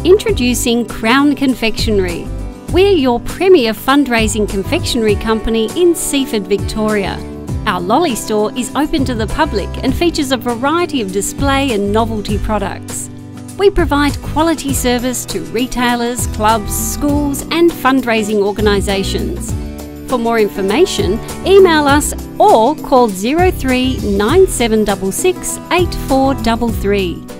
Introducing Crown Confectionery. We're your premier fundraising confectionery company in Seaford, Victoria. Our lolly store is open to the public and features a variety of display and novelty products. We provide quality service to retailers, clubs, schools and fundraising organisations. For more information, email us or call 03 9766 8433.